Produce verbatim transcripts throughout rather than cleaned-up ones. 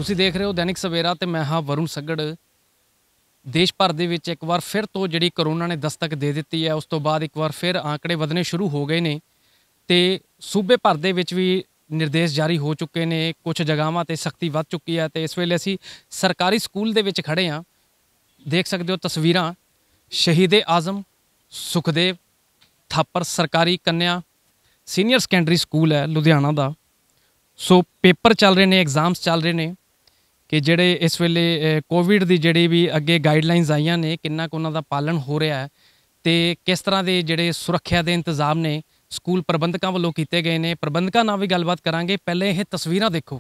ਤੁਸੀਂ ਦੇਖ ਰਹੇ ਹੋ दैनिक सवेरा ਤੇ ਮੈਂ ਹਾਂ ਵਰੁਣ ਸੱਗੜ। ਦੇਸ਼ ਭਰ ਦੇ ਵਿੱਚ ਇੱਕ ਵਾਰ ਫਿਰ ਤੋਂ ਜਿਹੜੀ ਕਰੋਨਾ ਨੇ ਦਸਤਕ ਦੇ ਦਿੱਤੀ ਹੈ, ਉਸ ਤੋਂ ਬਾਅਦ ਇੱਕ ਵਾਰ ਫਿਰ ਆંકੜੇ ਵਧਣੇ ਸ਼ੁਰੂ ਹੋ ਗਏ ਨੇ ਤੇ ਸੂਬੇ ਭਰ ਦੇ ਵਿੱਚ ਵੀ ਨਿਰਦੇਸ਼ ਜਾਰੀ ਹੋ ਚੁੱਕੇ ਨੇ। ਕੁਝ ਜਗ੍ਹਾਵਾਂ ਤੇ ਸਖਤੀ ਵੱਧ ਚੁੱਕੀ ਹੈ ਤੇ ਇਸ ਵੇਲੇ ਅਸੀਂ ਸਰਕਾਰੀ ਸਕੂਲ ਦੇ ਵਿੱਚ ਖੜੇ ਹਾਂ। ਦੇਖ ਸਕਦੇ ਹੋ ਤਸਵੀਰਾਂ, ਸ਼ਹੀਦ ਆਜ਼ਮ ਸੁਖਦੇਵ ਥਾਪਰ ਸਰਕਾਰੀ ਕੰਨਿਆ ਸੀਨੀਅਰ ਸੈਕੰਡਰੀ ਸਕੂਲ ਹੈ ਲੁਧਿਆਣਾ ਦਾ। ਸੋ ਪੇਪਰ ਚੱਲ ਰਹੇ ਨੇ, ਐਗਜ਼ਾਮਸ ਚੱਲ ਰਹੇ ਨੇ ਕਿ ਜਿਹੜੇ ਇਸ ਵੇਲੇ ਕੋਵਿਡ ਦੀ ਜਿਹੜੀ ਵੀ ਅੱਗੇ ਗਾਈਡਲਾਈਨਸ ਆਈਆਂ ਨੇ ਕਿੰਨਾ ਕੁ ਉਹਨਾਂ ਦਾ ਪਾਲਣ ਹੋ ਰਿਹਾ ਹੈ ਤੇ ਕਿਸ ਤਰ੍ਹਾਂ ਦੇ ਜਿਹੜੇ ਸੁਰੱਖਿਆ ਦੇ ਇੰਤਜ਼ਾਮ ਨੇ ਸਕੂਲ ਪ੍ਰਬੰਧਕਾਂ ਵੱਲੋਂ ਕੀਤੇ ਗਏ ਨੇ। ਪ੍ਰਬੰਧਕਾਂ ਨਾਲ ਵੀ ਗੱਲਬਾਤ ਕਰਾਂਗੇ। ਪਹਿਲੇ ਇਹ ਤਸਵੀਰਾਂ ਦੇਖੋ।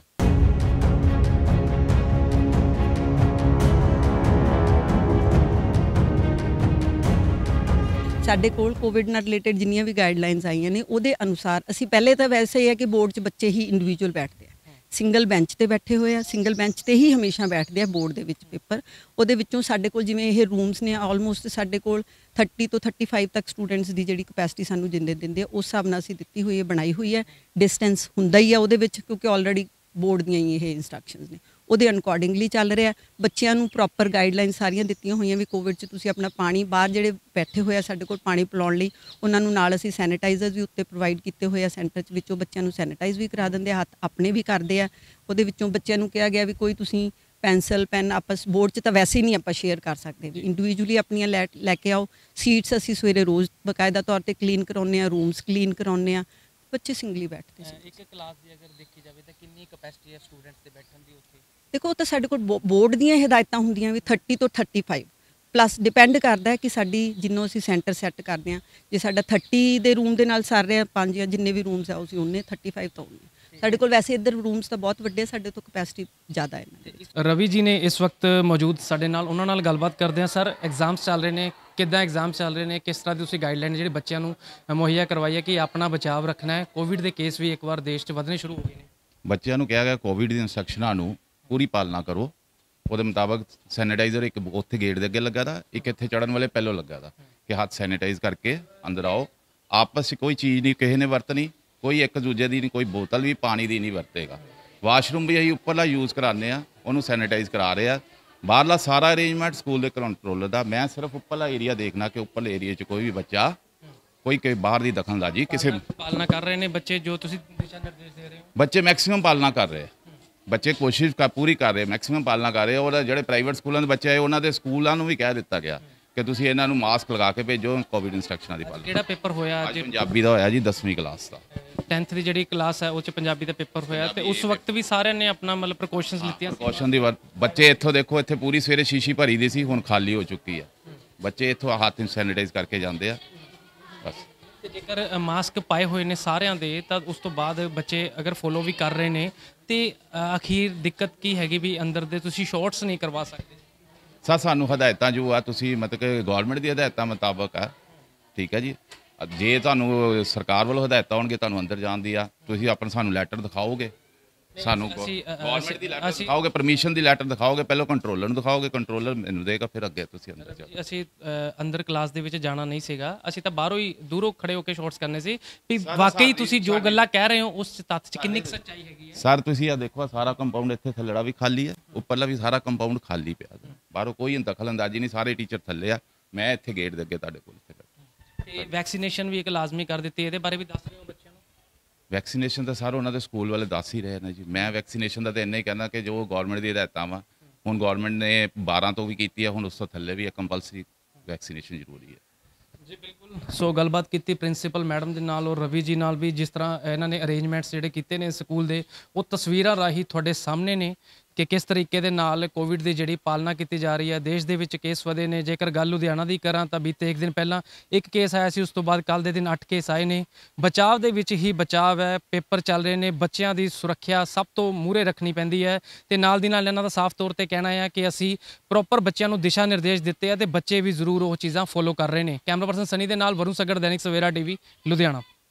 ਸਾਡੇ ਕੋਲ ਕੋਵਿਡ ਨਾਲ ਰਿਲੇਟਡ ਜਿੰਨੀਆਂ ਵੀ ਗਾਈਡਲਾਈਨਸ ਆਈਆਂ ਨੇ ਉਹਦੇ ਅਨੁਸਾਰ ਅਸੀਂ ਪਹਿਲੇ ਤਾਂ ਵੈਸੇ ਹੀ ਹੈ ਕਿ ਬੋਰਡ 'ਚ ਬੱਚੇ ਹੀ ਇੰਡੀਵਿਜੂਅਲ ਬੈਠਦੇ ਆ, ਸਿੰਗਲ ਬੈਂਚ ਤੇ ਬੈਠੇ ਹੋਏ ਆ, ਸਿੰਗਲ ਬੈਂਚ ਤੇ ਹੀ ਹਮੇਸ਼ਾ ਬੈਠਦੇ ਆ ਬੋਰਡ ਦੇ ਵਿੱਚ ਪੇਪਰ। ਉਹਦੇ ਵਿੱਚੋਂ ਸਾਡੇ ਕੋਲ ਜਿਵੇਂ ਇਹ ਰੂਮਸ ਨੇ ਆਲਮੋਸਟ ਸਾਡੇ ਕੋਲ ਥਰਟੀ ਤੋਂ ਥਰਟੀ ਫਾਈਵ ਤੱਕ ਸਟੂਡੈਂਟਸ ਦੀ ਜਿਹੜੀ ਕਪੈਸਿਟੀ ਸਾਨੂੰ ਜਿੰਦੇ ਦਿੰਦੇ ਆ ਉਸ ਹਿਸਾਬ ਨਾਲ ਅਸੀਂ ਦਿੱਤੀ ਹੋਈ ਹੈ, ਬਣਾਈ ਹੋਈ ਹੈ। ਡਿਸਟੈਂਸ ਹੁੰਦਾ ਹੀ ਆ ਉਹਦੇ ਵਿੱਚ ਕਿਉਂਕਿ ਆਲਰੇਡੀ ਬੋਰਡ ਦੀਆਂ ਹੀ ਇਹ ਇੰਸਟਰਕਸ਼ਨਸ ਨੇ, ਉਹਦੇ ਅਕੋਰਡਿੰਗਲੀ ਚੱਲ ਰਿਹਾ। ਬੱਚਿਆਂ ਨੂੰ ਪ੍ਰੋਪਰ ਗਾਈਡਲਾਈਨ ਸਾਰੀਆਂ ਦਿੱਤੀਆਂ ਹੋਈਆਂ ਵੀ ਕੋਵਿਡ 'ਚ ਤੁਸੀਂ ਆਪਣਾ ਪਾਣੀ ਬਾਹਰ ਜਿਹੜੇ ਬੈਠੇ ਹੋਏ ਆ ਸਾਡੇ ਕੋਲ ਪਾਣੀ ਪਿਲਾਉਣ ਲਈ ਉਹਨਾਂ ਨੂੰ ਨਾਲ ਅਸੀਂ ਸੈਨੀਟਾਈਜ਼ਰ ਵੀ ਉੱਤੇ ਪ੍ਰੋਵਾਈਡ ਕੀਤੇ ਹੋਏ ਆ ਸੈਂਟਰ 'ਚ, ਵਿੱਚੋਂ ਬੱਚਿਆਂ ਨੂੰ ਸੈਨੀਟਾਈਜ਼ ਵੀ ਕਰਾ ਦਿੰਦੇ ਆ, ਹੱਥ ਆਪਣੇ ਵੀ ਕਰਦੇ ਆ। ਉਹਦੇ ਵਿੱਚੋਂ ਬੱਚਿਆਂ ਨੂੰ ਕਿਹਾ ਗਿਆ ਵੀ ਕੋਈ ਤੁਸੀਂ ਪੈਨਸਲ ਪੈਨ ਆਪਸ ਬੋਰਡ 'ਚ ਤਾਂ ਵੈਸੇ ਹੀ ਨਹੀਂ ਆਪਾਂ ਸ਼ੇਅਰ ਕਰ ਸਕਦੇ, ਵੀ ਇੰਡੀਵਿਜੂਅਲੀ ਆਪਣੀਆਂ ਲੈ ਲੈ ਕੇ ਆਓ। ਸੀਟਸ ਅਸੀਂ ਸਵੇਰੇ ਰੋਜ਼ ਬਕਾਇਦਾ ਤੌਰ 'ਤੇ ਕਲੀਨ ਕਰਾਉਂਦੇ ਹਾਂ, ਰੂਮਸ ਕਲੀਨ ਕਰਾਉਂਦੇ ਹਾਂ। ਬੱਚੇ ਸਿੰਗਲੀ ਬੈਠਦੇ ਸੀ। ਇੱਕ ਕਲਾਸ ਦੀ ਅਗਰ ਦੇਖੀ ਜਾਵੇ ਤਾਂ ਕਿੰਨੀ ਕਪੈਸਿਟੀ ਹੈ ਸਟੂਡੈਂਟਸ ਦੇ ਬੈਠਣ ਦੀ ਉੱਥੇ? ਦੇਖੋ ਉਹ ਤਾਂ ਸਾਡੇ ਕੋਲ ਬੋਰਡ ਦੀਆਂ ਹਦਾਇਤਾਂ ਹੁੰਦੀਆਂ ਵੀ ਥਰਟੀ ਤੋਂ ਥਰਟੀ ਫਾਈਵ ਪਲੱਸ ਡਿਪੈਂਡ ਕਰਦਾ ਕਿ ਸਾਡੀ ਜਿੰਨੋਂ ਅਸੀਂ ਸੈਂਟਰ ਸੈੱਟ ਕਰਦੇ ਹਾਂ। ਜੇ ਸਾਡਾ ਥਰਟੀ ਦੇ ਰੂਮ ਦੇ ਨਾਲ ਸਰ ਰਿਹਾ ਪੰਜ ਜਾਂ ਜਿੰਨੇ ਵੀ ਰੂਮਸ ਆ ਅਸੀਂ ਉਹਨੇ ਥਰਟੀ ਫਾਈਵ ਤਾਂ ਉਹਨੇ ਸਾਡੇ ਕੋਲ। ਵੈਸੇ ਇੱਧਰ ਰੂਮਸ ਤਾਂ ਬਹੁਤ ਵੱਡੇ, ਸਾਡੇ ਤੋਂ ਕਪੈਸਿਟੀ ਜ਼ਿਆਦਾ ਹੈ। ਰਵੀ ਜੀ ਨੇ ਇਸ ਵਕਤ ਮੌਜੂਦ ਸਾਡੇ ਨਾਲ, ਉਹਨਾਂ ਨਾਲ ਗੱਲਬਾਤ ਕਰਦੇ ਹਾਂ। ਸਰ, ਐਗਜ਼ਾਮਸ ਚੱਲ ਰਹੇ ਨੇ, ਕਿੱਦਾਂ ਐਗਜ਼ਾਮ ਚੱਲ ਰਹੇ ਨੇ, ਕਿਸ ਤਰ੍ਹਾਂ ਦੀ ਤੁਸੀਂ ਗਾਈਡਲਾਈਨ ਜਿਹੜੇ ਬੱਚਿਆਂ ਨੂੰ ਮੁਹੱਈਆ ਕਰਵਾਈ ਹੈ ਕਿ ਆਪਣਾ ਬਚਾਅ ਰੱਖਣਾ ਹੈ? ਕੋਵਿਡ ਦੇ ਕੇਸ ਵੀ ਇੱਕ ਵਾਰ ਦੇਸ਼ 'ਚ ਵਧਣੇ ਸ਼ੁਰੂ ਹੋ ਗਏ ਨੇ। ਬੱਚਿਆਂ ਨੂੰ ਕਿਹਾ ਗਿਆ ਕੋਵਿਡ ਦੀਆਂ ਇੰਸਟਰਕਸ਼ਨਾਂ ਨੂੰ ਪੂਰੀ ਪਾਲਣਾ ਕਰੋ। ਉਹਦੇ ਮੁਤਾਬਕ ਸੈਨੀਟਾਈਜ਼ਰ ਇੱਕ ਉੱਥੇ ਗੇਟ ਦੇ ਅੱਗੇ ਲੱਗਾ ਦਾ, ਇੱਕ ਇੱਥੇ ਚੜਨ ਵਾਲੇ ਪਹਿਲੋਂ ਲੱਗਾ ਦਾ ਕਿ ਹੱਥ ਸੈਨੀਟਾਈਜ਼ ਕਰਕੇ ਅੰਦਰ ਆਓ। ਆਪਸ 'ਚ ਕੋਈ ਚੀਜ਼ ਨਹੀਂ ਕਿਸੇ ਨੇ ਵਰਤਣੀ, ਕੋਈ ਇੱਕ ਦੂਜੇ ਦੀ ਨਹੀਂ, ਕੋਈ ਬੋਤਲ ਵੀ ਪਾਣੀ ਦੀ ਨਹੀਂ ਵਰਤੇਗਾ। ਵਾਸ਼ਰੂਮ ਵੀ ਅਸੀਂ ਉੱਪਰਲਾ ਯੂਜ਼ ਕਰਾਉਂਦੇ ਹਾਂ, ਉਹਨੂੰ ਸੈਨੀਟਾਈਜ਼ ਕਰਾ ਰਹੇ ਆ। ਬਾਹਰਲਾ ਸਾਰਾ ਅਰੇਂਜਮੈਂਟ ਸਕੂਲ ਦੇ ਕੰਟਰੋਲਰ ਦਾ। ਮੈਂ ਸਿਰਫ ਉੱਪਰਲਾ ਏਰੀਆ ਦੇਖਣਾ ਕਿ ਉੱਪਰਲੇ ਏਰੀਆ 'ਚ ਕੋਈ ਵੀ ਬੱਚਾ ਕੋਈ ਕੋਈ ਬਾਹਰ ਦੀ ਦਖਲਅੰਦਾਜ਼ੀ ਕਿਸੇ ਪਾਲਣਾ ਕਰ ਰਹੇ ਨੇ ਬੱਚੇ, ਜੋ ਤੁਸੀਂ ਦਿਸ਼ਾ ਨਿਰਦੇਸ਼ ਦੇ ਰਹੇ ਹੋ? ਬੱਚੇ ਮੈਕਸਿਮਮ ਪਾਲਣਾ ਕਰ ਰਹੇ ਆ। ਬੱਚੇ ਕੋਸ਼ਿਸ਼ ਕਰ ਪੂਰੀ ਕਰ ਰਹੇ, ਮੈਕਸਿਮਮ ਪਾਲਣਾ ਕਰ ਰਹੇ। ਔਰ ਜਿਹੜੇ ਪ੍ਰਾਈਵੇਟ ਸਕੂਲਾਂ ਦੇ ਬੱਚੇ ਆਏ ਉਹਨਾਂ ਦੇ ਸਕੂਲਾਂ ਨੂੰ ਵੀ ਕਹਿ ਦਿੱਤਾ ਗਿਆ ਕਿ ਤੁਸੀਂ ਇਹਨਾਂ ਨੂੰ ਮਾਸਕ ਲਗਾ ਕੇ ਭੇਜੋ, ਕੋਵਿਡ ਇੰਸਟਰਕਸ਼ਨਾਂ ਦੀ ਪਾਲਣਾ। ਕਿਹੜਾ ਪੇਪਰ ਹੋਇਆ ਅੱਜ? ਪੰਜਾਬੀ ਦਾ ਹੋਇਆ ਜੀ, ਦਸਵੀਂ ਕਲਾਸ ਦਾ। ਟੈਂਥ ਦੀ ਜਿਹੜੀ ਕਲਾਸ ਹੈ ਉਹ 'ਚ ਪੰਜਾਬੀ ਦਾ ਪੇਪਰ ਹੋਇਆ ਤੇ ਉਸ ਵਕਤ ਵੀ ਸਾਰਿਆਂ ਨੇ ਆਪਣਾ ਮਤਲਬ ਪ੍ਰੀਕਾਸ਼ਨਸ ਲਿੱਤੀਆਂ। ਪ੍ਰੀਕਾਸ਼ਨ ਦੀ ਵਰ ਬੱਚੇ ਇੱਥੋਂ ਦੇਖੋ, ਇੱਥੇ ਪੂਰੀ ਸਵੇਰੇ ਸ਼ੀਸ਼ੀ ਭਰੀ ਦੀ ਸੀ, ਹੁਣ ਖਾਲੀ ਹੋ ਚੁੱਕੀ ਹੈ। ਬੱਚੇ ਇੱਥੋਂ ਹੱਥ ਸੈਨੀਟਾਈਜ਼ ਕਰਕੇ ਜਾਂਦੇ ਆ ਬਸ। ਤੇ ਜੇਕਰ ਮਾਸਕ ਪਾਏ ਹੋਏ ਨੇ ਸਾਰਿਆਂ ਦੇ ਤਾਂ ਉਸ ਤੋਂ ਬਾਅਦ ਬੱਚੇ ਅਗਰ ਫੋਲੋ ਵੀ ਕਰ ਰਹੇ ਨੇ ਤੇ ਅਖੀਰ ਦਿੱਕਤ ਕੀ ਹੈਗੀ ਵੀ ਅੰਦਰ ਦੇ ਤੁਸੀਂ ਸ਼ਾਰਟਸ ਨਹੀਂ ਕਰਵਾ ਸਕਦੇ? ਸਰ ਸਾਨੂੰ ਹਦਾਇਤਾਂ ਜੋ ਆ ਤੁਸੀਂ ਮਤਲਬ ਕਿ ਗੌਰਮੈਂਟ ਦੀ ਹਦਾਇਤਾਂ ਮੁਤਾਬਕ ਆ, ਠੀਕ ਹੈ ਜੀ। ਜੇ ਤੁਹਾਨੂੰ ਸਰਕਾਰ ਵੱਲੋਂ ਹਦਾਇਤਾਂ ਹੋਣਗੇ ਤੁਹਾਨੂੰ ਅੰਦਰ ਜਾਣ ਦੀ ਆ, ਤੁਸੀਂ ਆਪਣਾ ਸਾਨੂੰ ਲੈਟਰ ਦਿਖਾਓਗੇ, ਸਾਨੂੰ ਗੌਰਮੈਂਟ ਦੀ ਲੈਟਰ ਦਿਖਾਓਗੇ, ਪਰਮਿਸ਼ਨ ਦੀ ਲੈਟਰ ਦਿਖਾਓਗੇ, ਪਹਿਲਾਂ ਕੰਟਰੋਲਰ ਨੂੰ ਦਿਖਾਓਗੇ, ਕੰਟਰੋਲਰ ਮੈਨੂੰ ਦੇਗਾ, ਫਿਰ ਅੱਗੇ ਤੁਸੀਂ ਅੰਦਰ ਜਾਓ। ਅਸੀਂ ਅੰਦਰ ਕਲਾਸ ਦੇ ਵਿੱਚ ਜਾਣਾ ਨਹੀਂ ਸੀਗਾ, ਅਸੀਂ ਤਾਂ ਬਾਹਰੋਂ ਹੀ ਦੂਰੋਂ ਖੜੇ ਹੋ ਕੇ ਸ਼ਾਰਟਸ ਕਰਨੇ ਸੀ ਵੀ ਵਾਕਈ ਤੁਸੀਂ ਜੋ ਗੱਲਾਂ ਕਹਿ ਰਹੇ ਹੋ ਉਸ ਤੱਥ 'ਚ ਕਿੰਨੀ ਸੱਚਾਈ ਹੈਗੀ ਹੈ। ਸਰ ਤੁਸੀਂ ਆ ਦੇਖੋ, ਸਾਰਾ ਕੰਪਾਊਂਡ ਇੱਥੇ ਥੱਲੜਾ ਵੀ ਖਾਲੀ ਹੈ, ਉੱਪਰਲਾ ਵੀ ਸਾਰਾ ਕੰਪਾਊਂਡ ਖਾਲੀ ਪਿਆ, ਬਾਹਰੋਂ ਕੋਈ ਦਖਲਅੰਦਾਜ਼ੀ ਨਹੀਂ, ਸਾਰੇ ਟੀਚਰ ਥੱਲੇ ਆ, ਮੈਂ ਇੱਥੇ ਗੇਟ ਦੇ ਅੱਗੇ ਤੁਹਾਡੇ ਕੋਲ ਇੱਥੇ ਬੈਠਾ। ਤੇ ਵੈਕਸੀਨੇਸ਼ਨ ਵੀ ਇੱਕ ਲਾਜ਼ਮੀ ਕਰ ਦਿੱਤੀ, ਇਹਦੇ ਬਾਰੇ ਵੀ ਦੱਸ ਰਹੇ ਹੋ ਬੱਚਿਆਂ ਨੂੰ? ਵੈਕਸੀਨੇਸ਼ਨ ਤਾਂ ਸਰ ਉਹਨਾਂ ਦੇ ਸਕੂਲ ਵਾਲੇ ਦੱਸ ਹੀ ਰਹੇ ਨੇ ਜੀ। ਮੈਂ ਵੈਕਸੀਨੇਸ਼ਨ ਦਾ ਤਾਂ ਇੰਨਾ ਹੀ ਕਹਿਣਾ ਕਿ ਜੋ ਗੌਰਮੈਂਟ ਦੀ ਹਦਾਇਤਾਂ ਵਾ, ਹੁਣ ਗੌਰਮੈਂਟ ਨੇ ਬਾਰਾਂ ਤੋਂ ਵੀ ਕੀਤੀ ਹੈ, ਹੁਣ ਉਸ ਤੋਂ ਥੱਲੇ ਵੀ ਕੰਪਲਸਰੀ ਵੈਕਸੀਨੇਸ਼ਨ ਜ਼ਰੂਰੀ ਹੈ ਜੀ। ਬਿਲਕੁਲ। ਸੋ ਗੱਲਬਾਤ ਕੀਤੀ ਪ੍ਰਿੰਸੀਪਲ ਮੈਡਮ ਦੇ ਨਾਲ ਔਰ ਰਵੀ ਜੀ ਨਾਲ ਵੀ, ਜਿਸ ਤਰ੍ਹਾਂ ਇਹਨਾਂ ਨੇ ਅਰੇਂਜਮੈਂਟਸ ਜਿਹੜੇ ਕੀਤੇ ਨੇ ਸਕੂਲ ਦੇ ਉਹ ਤਸਵੀਰਾਂ ਰਾਹੀਂ ਤੁਹਾਡੇ ਸਾਹਮਣੇ ਨੇ ਕਿ ਕਿਸ ਤਰੀਕੇ ਦੇ ਨਾਲ ਕੋਵਿਡ ਦੀ ਜਿਹੜੀ ਪਾਲਣਾ ਕੀਤੀ ਜਾ ਰਹੀ ਹੈ। ਦੇਸ਼ ਦੇ ਵਿੱਚ ਕੇਸ ਵਧੇ ਨੇ। ਜੇਕਰ ਗੱਲ ਲੁਧਿਆਣਾ ਦੀ ਕਰਾਂ ਤਾਂ ਬੀਤੇ ਇੱਕ ਦਿਨ ਪਹਿਲਾਂ ਇੱਕ ਕੇਸ ਆਇਆ ਸੀ, ਉਸ ਤੋਂ ਬਾਅਦ ਕੱਲ੍ਹ ਦੇ ਦਿਨ ਅੱਠ ਕੇਸ ਆਏ ਨੇ। ਬਚਾਅ ਦੇ ਵਿੱਚ ਹੀ ਬਚਾਅ ਹੈ, ਪੇਪਰ ਚੱਲ ਰਹੇ ਨੇ, ਬੱਚਿਆਂ ਦੀ ਸੁਰੱਖਿਆ ਸਭ ਤੋਂ ਮੂਹਰੇ ਰੱਖਣੀ ਪੈਂਦੀ ਹੈ ਤੇ ਨਾਲ ਦੀ ਨਾਲ ਇਹਨਾਂ ਦਾ ਸਾਫ਼ ਤੌਰ 'ਤੇ ਕਹਿਣਾ ਹੈ ਕਿ ਅਸੀਂ ਪ੍ਰੋਪਰ ਬੱਚਿਆਂ ਨੂੰ ਦਿਸ਼ਾ ਨਿਰਦੇਸ਼ ਦਿੱਤੇ ਆ ਤੇ ਬੱਚੇ ਵੀ ਜ਼ਰੂਰ ਉਹ ਚੀਜ਼ਾਂ ਫੋਲੋ ਕਰ ਰਹੇ ਨੇ। ਕੈਮਰਾ ਪਰਸਨ ਸਨੀ ਦੇ ਨਾਲ Varun Saggar, Dainik Savera TV, Ludhiana.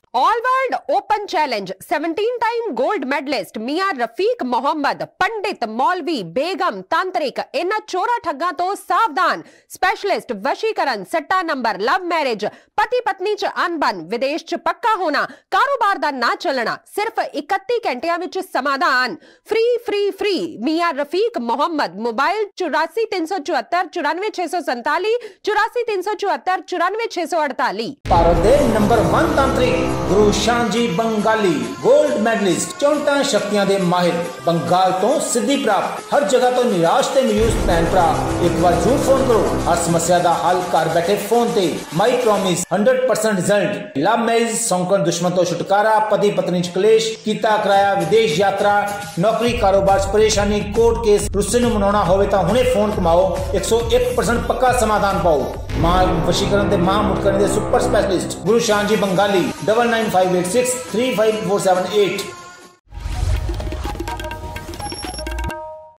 All world open challenge seventeen time gold medalist Mian Rafiq Mohammad, पंडित, मौलवी, बेगम, तांत्रिक, इन चोरा ठग्गां तो सावधान। स्पेशलिस्ट वशीकरण, सट्टा नंबर, लव मैरिज, पति पत्नी च अनबन, विदेश च पक्का होना, कारोबार दा ना चलना, सिर्फ इकत्ती घंटिया विच समाधान। Free free free Mian Rafiq Mohammad. Mobile चौरासी तीन सौ चौहत्तर चौरानवे छे सौ संताली, चौरासी तीन सौ चौहत्तर चौरानवे छे सौ अड़ताली। भारत दे नंबर वन तांत्रिक गुरु शांजी बंगाली, गोल्ड मेडलिस्ट, चौंटा शक्तियां दे माहिर, बंगाल तो सिद्धि प्राप्त, हर जगह तो निराश ते मायूस भैन भरा एक बार जरूर फोन करो। हर समस्या दा हल घर बैठे फोन ते। My promise hundred percent result. Love marriage, सौंकन दुश्मन तो छुटकारा, पति पत्नी च कलेश, कीता कराया विदेश यात्रा, नौकरी कारोबार च परेशानी, कोर्ट केस, रुस्से नूं मनाउणा होवे तां हुणे फोन कमाओ, एक सौ एक परसेंट पक्का समाधान पाओ। मां वशीकरण ते मां मुटकरण दे सुपर स्पेशलिस्ट गुरु Shanji Bangali. Double nine five eight six three five four seven eight.